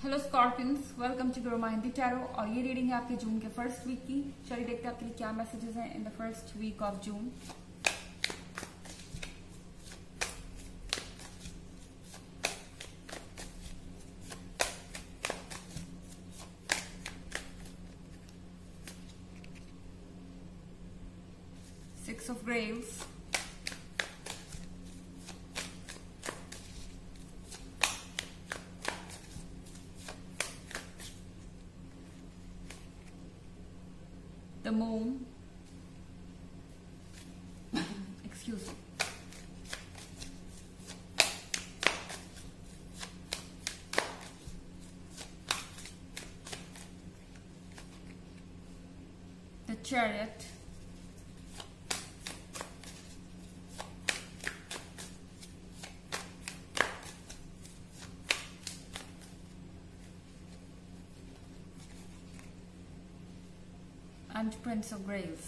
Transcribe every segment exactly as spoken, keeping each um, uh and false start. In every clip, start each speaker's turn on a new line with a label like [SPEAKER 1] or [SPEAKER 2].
[SPEAKER 1] Hello Scorpions, welcome to Grow Mind Tarot. और ये reading है आपके जून के फर्स्ट वीक की। चलिए देखते हैं आपके लिए क्या मैसेजेस हैं in the first week of June. Six of graves, the moon, excuse me, the chariot, and Prince of Graves।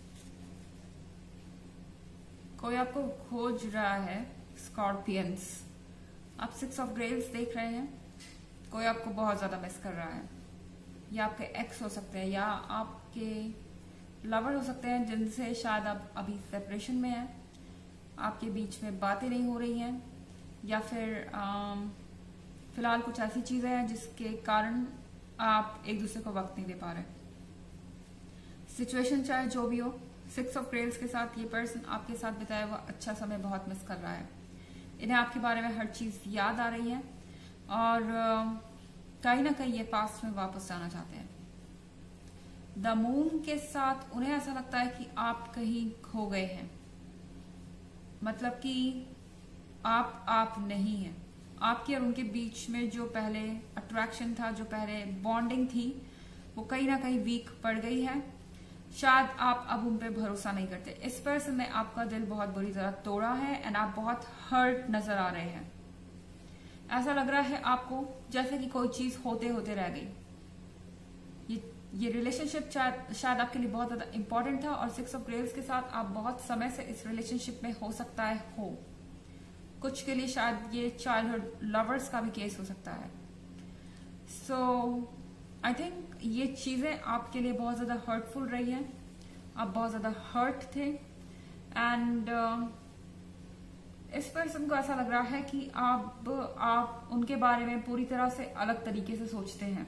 [SPEAKER 1] कोई आपको खोज रहा है स्कॉर्पियंस। आप सिक्स ऑफ ग्रेव्स देख रहे हैं। कोई आपको बहुत ज्यादा मिस कर रहा है। या आपके एक्स हो सकते हैं या आपके लवर हो सकते हैं जिनसे शायद आप अभी सेपरेशन में हैं। आपके बीच में बातें नहीं हो रही हैं या फिर आम, फिलहाल कुछ ऐसी चीजें हैं जिसके कारण आप एक दूसरे को वक्त नहीं दे पा रहे। सिचुएशन चाहे जो भी हो, सिक्स ऑफ ग्रेव्स के साथ ये पर्सन आपके साथ बिताया हुआ अच्छा समय बहुत मिस कर रहा है। इन्हें आपके बारे में हर चीज याद आ रही है और कहीं ना कहीं ये पास्ट में वापस जाना चाहते हैं। द मून के साथ उन्हें ऐसा लगता है कि आप कहीं खो गए हैं, मतलब कि आप आप नहीं हैं। आपके और उनके बीच में जो पहले अट्रैक्शन था, जो पहले बॉन्डिंग थी, वो कहीं ना कहीं वीक पड़ गई है। शायद आप अब उन पे भरोसा नहीं करते। इस पर्सन ने आपका दिल बहुत बुरी तरह तोड़ा है एंड आप बहुत हर्ट नजर आ रहे हैं। ऐसा लग रहा है आपको जैसे कि कोई चीज होते होते रह गई। ये ये रिलेशनशिप शायद शायद आपके लिए बहुत ज्यादा इंपॉर्टेंट था और सिक्स ऑफ ग्रेव्स के साथ आप बहुत समय से इस रिलेशनशिप में हो सकता है हो कुछ के लिए शायद ये चाइल्डहुड लवर्स का भी केस हो सकता है। सो आई थिंक ये चीजें आपके लिए बहुत ज्यादा हर्टफुल रही हैं। आप बहुत ज्यादा हर्ट थे एंड uh, इस पर्सन को ऐसा लग रहा है कि आप आप उनके बारे में पूरी तरह से अलग तरीके से सोचते हैं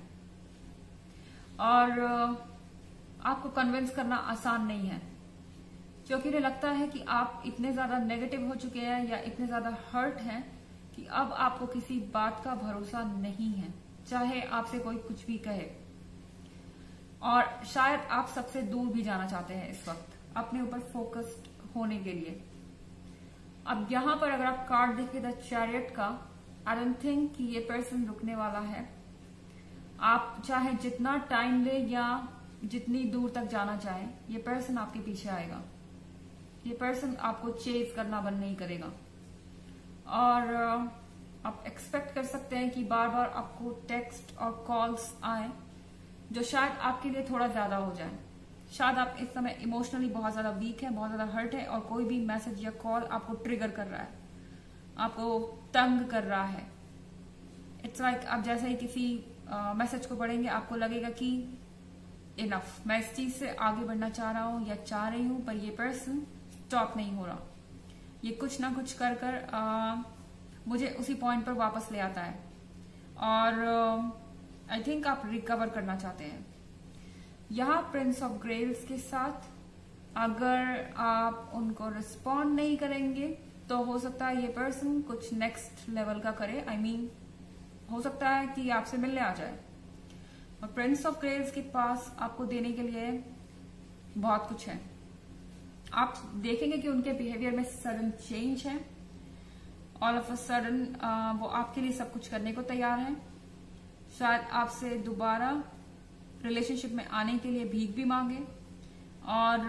[SPEAKER 1] और uh, आपको कन्विंस करना आसान नहीं है, क्योंकि उन्हें लगता है कि आप इतने ज्यादा नेगेटिव हो चुके हैं या इतने ज्यादा हर्ट हैं कि अब आपको किसी बात का भरोसा नहीं है, चाहे आपसे कोई कुछ भी कहे। और शायद आप सबसे दूर भी जाना चाहते हैं इस वक्त, अपने ऊपर फोकस्ड होने के लिए। अब यहां पर अगर आप कार्ड देखिए द चैरियट का, आई डोंट थिंक कि ये पर्सन रुकने वाला है। आप चाहे जितना टाइम ले या जितनी दूर तक जाना चाहे, ये पर्सन आपके पीछे आएगा। ये पर्सन आपको चेज करना बंद नहीं करेगा और आप एक्सपेक्ट कर सकते हैं कि बार बार आपको टेक्स्ट और कॉल्स आए जो शायद आपके लिए थोड़ा ज्यादा हो जाए। शायद आप इस समय इमोशनली बहुत ज्यादा वीक है, बहुत ज्यादा हर्ट है और कोई भी मैसेज या कॉल आपको ट्रिगर कर रहा है, आपको तंग कर रहा है। इट्स लाइक like आप जैसे ही किसी मैसेज uh, को पढ़ेंगे आपको लगेगा कि इनफ, मैं इस चीज से आगे बढ़ना चाह रहा हूं या चाह रही हूं, पर ये पर्सन स्टॉप नहीं हो रहा। ये कुछ ना कुछ कर कर uh, मुझे उसी पॉइंट पर वापस ले आता है और आई uh, थिंक आप रिकवर करना चाहते हैं। यहाँ प्रिंस ऑफ ग्रेव्स के साथ अगर आप उनको रिस्पॉन्ड नहीं करेंगे तो हो सकता है ये पर्सन कुछ नेक्स्ट लेवल का करे। आई I मीन mean, हो सकता है कि आपसे मिलने आ जाए। और प्रिंस ऑफ ग्रेव्स के पास आपको देने के लिए बहुत कुछ है। आप देखेंगे कि उनके बिहेवियर में सडन चेंज है। ऑल ऑफ अ सडन वो आपके लिए सब कुछ करने को तैयार है। शायद आपसे दोबारा रिलेशनशिप में आने के लिए भीख भी मांगे और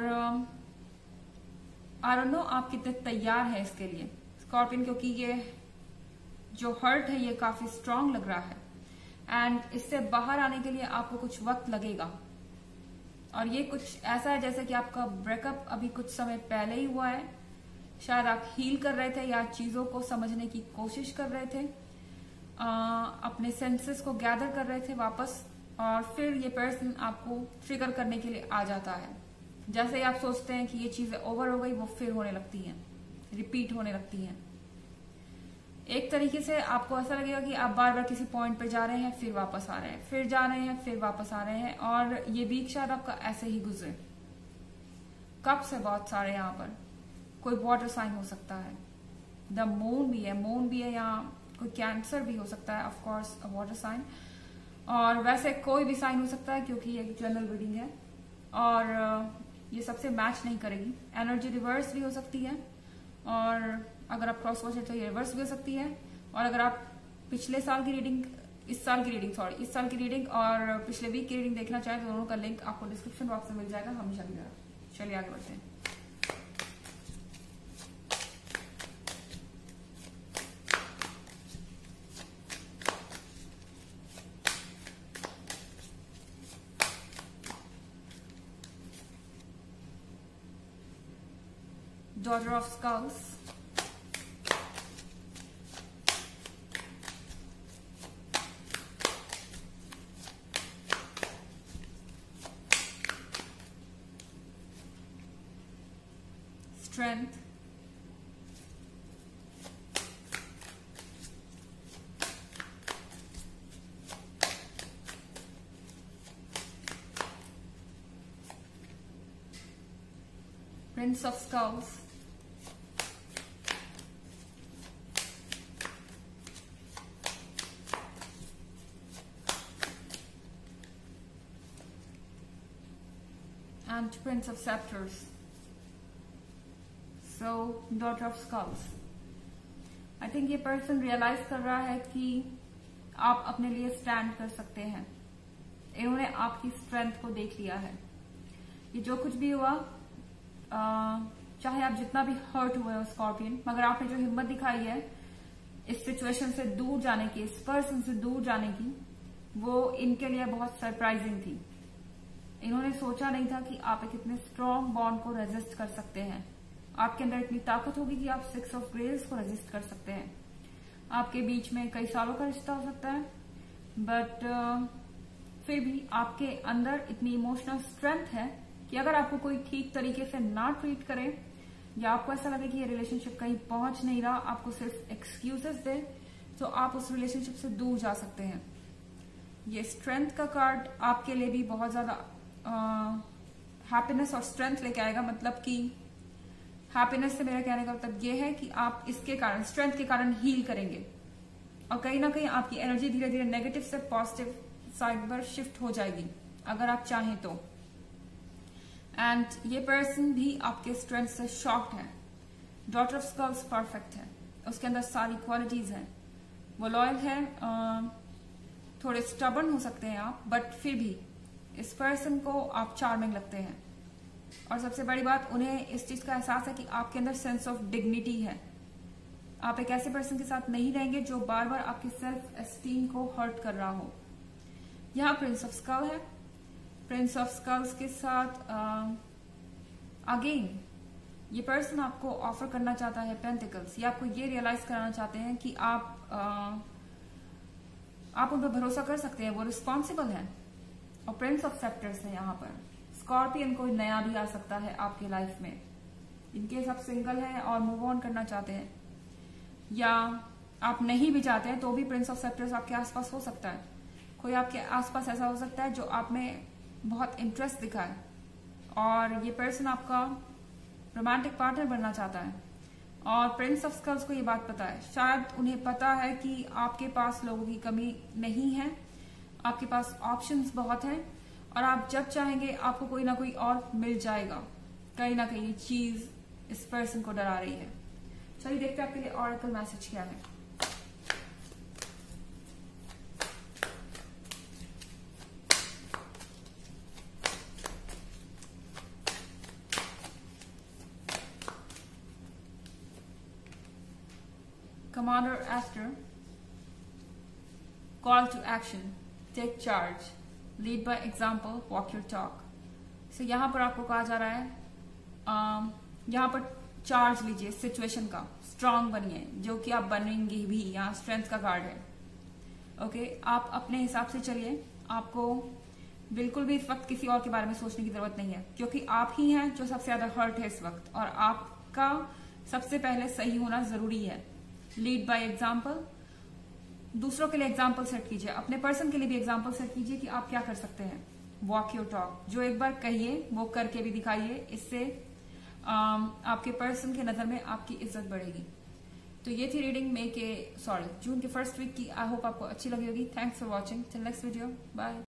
[SPEAKER 1] आई डोंट नो आप कितने तैयार हैं इसके लिए स्कॉर्पियन, क्योंकि ये जो हर्ट है ये काफी स्ट्रांग लग रहा है एंड इससे बाहर आने के लिए आपको कुछ वक्त लगेगा। और ये कुछ ऐसा है जैसे कि आपका ब्रेकअप अभी कुछ समय पहले ही हुआ है। शायद आप हील कर रहे थे या चीजों को समझने की कोशिश कर रहे थे। अपने सेंसेस को गैदर कर रहे थे वापस, और फिर ये पर्सन आपको ट्रिगर करने के लिए आ जाता है। जैसे ही आप सोचते हैं कि ये चीजें ओवर हो गई, वो फिर होने लगती हैं, रिपीट होने लगती हैं। एक तरीके से आपको ऐसा लगेगा कि आप बार बार किसी पॉइंट पे जा रहे हैं, फिर वापस आ रहे हैं, फिर जा रहे हैं, फिर वापस आ रहे हैं, और ये वीक शायद आपका ऐसे ही गुजरे। कप्स है बहुत सारे यहाँ पर, कोई वाटर साइन हो सकता है, द मून भी है, मून भी है, यहाँ कोई कैंसर भी हो सकता है, of course a water sign, और वैसे कोई भी साइन हो सकता है क्योंकि ये जनरल रीडिंग है और ये सबसे मैच नहीं करेगी। एनर्जी रिवर्स भी हो सकती है, और अगर आप क्रॉस वॉच है तो ये रिवर्स भी हो सकती है, और अगर आप पिछले साल की रीडिंग, इस साल की रीडिंग सॉरी इस साल की रीडिंग और पिछले वीक की रीडिंग देखना चाहें तो दोनों का लिंक आपको डिस्क्रिप्शन बॉक्स में मिल जाएगा हमेशा की तरह। चलिए आगे बढ़ते हैं। Daughter of Skulls, Strength, Prince of Skulls, and Prince of Scepters. So, Daughter of Skulls. I think ये पर्सन रियलाइज कर रहा है कि आप अपने लिए स्टैंड कर सकते हैं। इन्होंने आपकी स्ट्रेंथ को देख लिया है। ये जो कुछ भी हुआ, आ, चाहे आप जितना भी हर्ट हुए हो स्कॉर्पियन, मगर आपने जो हिम्मत दिखाई है इस सिचुएशन से दूर जाने की, इस पर्सन से दूर जाने की, वो इनके लिए बहुत सरप्राइजिंग थी। इन्होंने सोचा नहीं था कि आप एक इतने स्ट्रॉन्ग बॉन्ड को रेजिस्ट कर सकते हैं। आपके अंदर इतनी ताकत होगी कि आप सिक्स ऑफ ग्रेव्स को रेजिस्ट कर सकते हैं। आपके बीच में कई सालों का रिश्ता हो सकता है, बट uh, फिर भी आपके अंदर इतनी इमोशनल स्ट्रेंथ है कि अगर आपको कोई ठीक तरीके से ना ट्रीट करे, या आपको ऐसा लगे कि ये रिलेशनशिप कहीं पहुंच नहीं रहा, आपको सिर्फ एक्सक्यूजेस दे, तो आप उस रिलेशनशिप से दूर जा सकते हैं। ये स्ट्रेंथ का कार्ड आपके लिए भी बहुत ज्यादा हैप्पीनेस और स्ट्रेंथ लेके आएगा। मतलब कि हैप्पीनेस से मेरा कहने का मतलब ये है कि आप इसके कारण, स्ट्रेंथ के कारण हील करेंगे, और कहीं ना कहीं आपकी एनर्जी धीरे धीरे नेगेटिव से पॉजिटिव साइड पर शिफ्ट हो जाएगी अगर आप चाहें तो। एंड ये पर्सन भी आपके स्ट्रेंथ से शॉक्ड है। डॉटर ऑफ स्कल्स परफेक्ट है, उसके अंदर सारी क्वालिटीज हैं। वो लॉयल है, थोड़े स्टबर्न हो सकते हैं आप, बट फिर भी इस पर्सन को आप चार्मिंग लगते हैं। और सबसे बड़ी बात, उन्हें इस चीज का एहसास है कि आपके अंदर सेंस ऑफ डिग्निटी है। आप एक ऐसे पर्सन के साथ नहीं रहेंगे जो बार बार आपके सेल्फ एस्टीम को हर्ट कर रहा हो। यहाँ प्रिंस ऑफ स्कल है। प्रिंस ऑफ स्कल्स के साथ अगेन ये पर्सन आपको ऑफर करना चाहता है पेंटिकल्स, या आपको ये रियलाइज कराना चाहते हैं कि आप आ, आप उन पर भरोसा कर सकते हैं, वो रिस्पॉन्सिबल है। और प्रिंस ऑफ सेप्टर्स है यहाँ पर। स्कॉर्पियन कोई नया भी आ सकता है आपके लाइफ में। इनकेस आप सिंगल हैं और मूव ऑन करना चाहते हैं, या आप नहीं भी चाहते हैं, तो भी प्रिंस ऑफ सेप्टर्स आपके आसपास हो सकता है। कोई आपके आसपास ऐसा हो सकता है जो आप में बहुत इंटरेस्ट दिखाए, और ये पर्सन आपका रोमांटिक पार्टनर बनना चाहता है। और प्रिंस ऑफ स्कल्स को ये बात पता है, शायद उन्हें पता है कि आपके पास लोगों की कमी नहीं है, आपके पास ऑप्शंस बहुत हैं, और आप जब चाहेंगे आपको कोई ना कोई और मिल जाएगा। कहीं ना कहीं ये चीज इस पर्सन को डरा रही है। चलिए देखते हैं आपके लिए ऑरेकल मैसेज क्या है। Commander Aster, call to action, take charge, lead by example, walk your talk. So यहाँ पर आपको कहा जा रहा है, um, यहाँ पर चार्ज लीजिए सिचुएशन का, स्ट्रांग बनिए, जो कि आप बनेंगे भी। यहाँ स्ट्रेंथ का कार्ड है। ओके, आप अपने हिसाब से चलिए। आपको बिल्कुल भी इस वक्त किसी और के बारे में सोचने की जरूरत नहीं है, क्योंकि आप ही हैं जो सबसे ज्यादा हर्ट है इस वक्त, और आपका सबसे पहले सही होना जरूरी है। Lead by example. दूसरों के लिए एग्जाम्पल सेट कीजिए, अपने पर्सन के लिए भी एग्जाम्पल सेट कीजिए कि आप क्या कर सकते हैं। वॉक योर टॉक, जो एक बार कहिए वो करके भी दिखाइए। इससे आपके पर्सन के नजर में आपकी इज्जत बढ़ेगी। तो ये थी रीडिंग मई के सॉरी जून के फर्स्ट वीक की। आई होप आपको अच्छी लगी होगी। Thanks for watching. Till next video, bye.